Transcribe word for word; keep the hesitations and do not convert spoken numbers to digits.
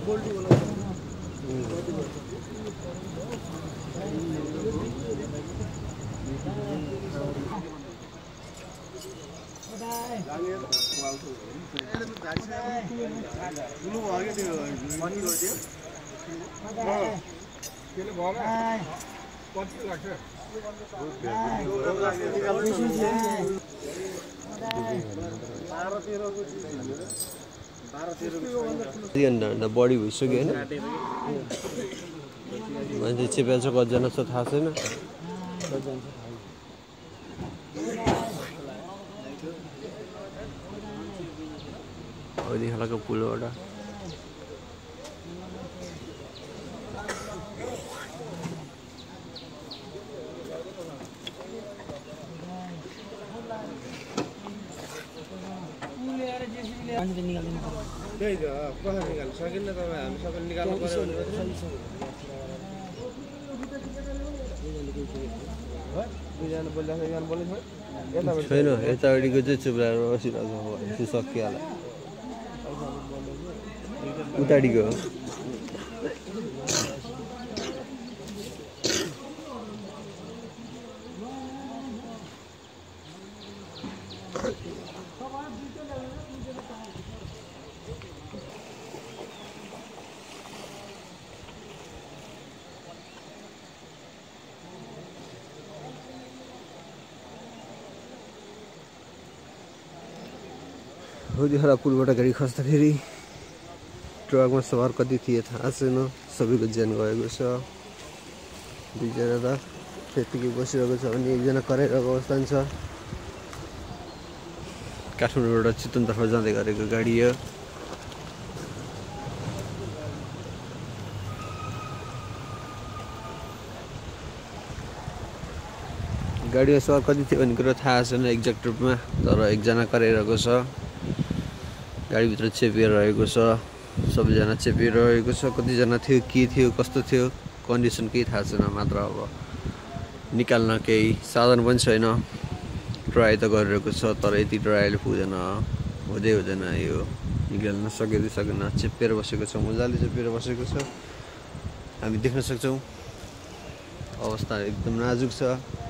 भन्दा बढी भइसक्यो होइन मान्छे चेपेर चाहिँ कतिजना छ थाहा छैन खालको पुलबाट त्यही त कसरी निकाल्नु सकिन्न तपाईँ हामी सबै निकाल्नु पर्यो दुईजना बोलिरहेको एकजना बोलेको छैन यतापट्टिको चाहिँ चुप्राएर बसिरहेको त्यो सकिहाल्यो उतापट्टिको होलीहरा पुलबाट गाडी खस्दाखेरि ट्रकमा सवार कति थिए थाहा छैन सबैको ज्यान गएको छ दुईजना त त्यतिकै बसिरहेको छ अनि एकजना कराइरहेको अवस्था छ काठमाडौँबाट चितवनतर्फ जाँदै गरेको गाडी हो गाडीमा सवार कति थियो भन्ने कुरो थाहा छैन एक्ज्याक्ट रूपमा तर एकजना कराइरहेको छ गाडीभित्र चेपिएर रहेको छ सबैजना चेपिएर रहेको छ कतिजना थियो के थियो कस्तो थियो कन्डिसन केही थाहा छैन मात्र अब निकाल्न केही साधन पनि छैन ट्राई त गरिरहेको छ तर यति ट्राईले पुग्दैन हुँदै हुँदैन यो निकाल्न सकिँदै सकेन चेपेर बसेको छ मजाले चेपेर बसेको छ हामी देख्न सक्छौँ अवस्था एकदम नाजुक छ